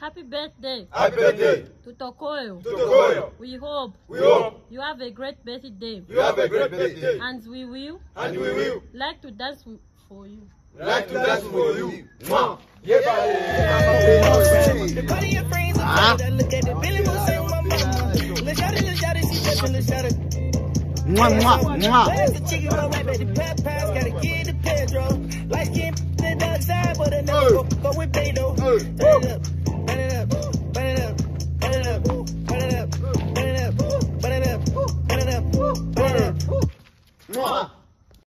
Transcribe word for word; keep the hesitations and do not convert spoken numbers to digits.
Happy birthday. Happy birthday. To Tokoyo. To Tokoyo. We hope. We hope. You have a great birthday. You have a great birthday. And we will. And we will. Like to dance for you. Like to dance for you. Mwah. Yeah. The party your friends are that look at the Billy Moose and my mama. Let's shout it, let's shout it, she just let's shout it. Mwah, mwah, mwah. Where's the chicken go right back to Pep Pass? Gotta get the Pedro. Light skin to the dark side, but I never go, go with Beto.